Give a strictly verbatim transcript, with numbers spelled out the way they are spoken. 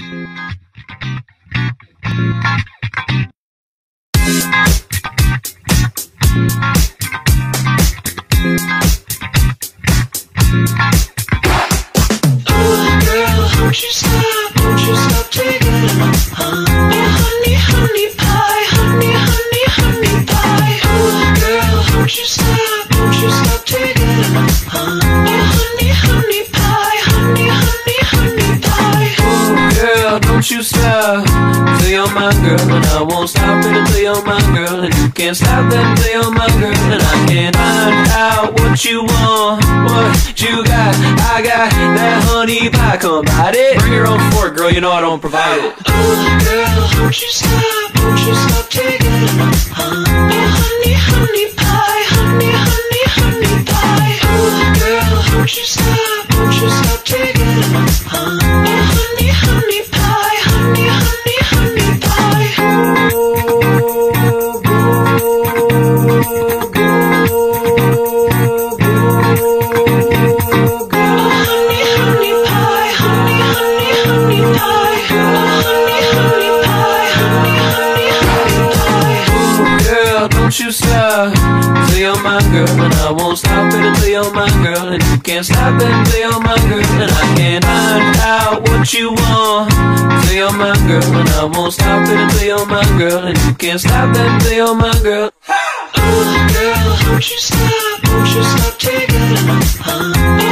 Won't you stop, won't you stop taking it on? Oh, honey, honey pie, honey, honey, honey pie. Oh, girl, won't you stop, won't you stop taking it on? Oh, honey, honey pie, honey, honey, honey pie. Oh, girl, don't you stop till you're my girl, and I won't stop it until you're my girl, and you can't stop that until you're my girl, and I can't find out what you want, what you got. I got that honey pie, come bite it. Bring your own fork, girl, you know I don't provide it. Oh, girl, won't you stop, won't you stop taking it on? Oh, honey, honey pie, honey, honey, honey pie. Oh, girl, won't you stop, won't you stop taking it on? Oh, honey, honey pie, honey, honey, honey pie. Go, go, go, go, go. Honey, honey pie, honey, honey, honey pie. Honey, honey pie, honey, honey, honey pie. Oh, girl, don't you stop till you're my girl, and I won't stop it until you're my girl, and you can't stop it until you're my girl, and I can't find out what you want till you're my girl, and I won't stop it until you're my girl, and you can't stop that until you're my girl. Oh, girl, won't you stop, won't you stop taking it on? Oh,